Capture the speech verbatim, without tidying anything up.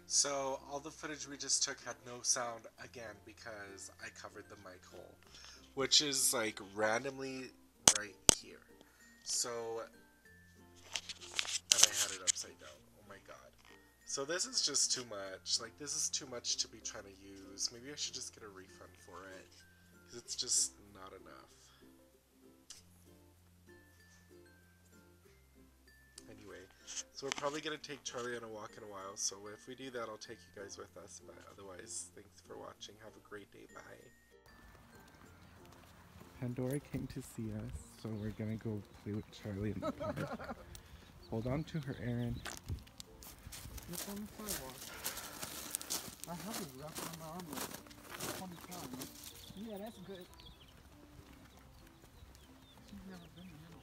So all the footage we just took had no sound again because I covered the mic hole, which is like randomly right here. So, and I had it upside down. Oh my god. So this is just too much. Like this is too much to be trying to use. Maybe I should just get a refund for it because it's just not enough. Anyway, so we're probably gonna take Charlie on a walk in a while. So if we do that, I'll take you guys with us. But otherwise, thanks for watching. Have a great day. Bye. Pandora came to see us, so we're gonna go play with Charlie in the park. Hold on to her, Aaron. Look on the sidewalk. I have it wrapped around my arm like twenty times. Yeah, that's good. She's never been here.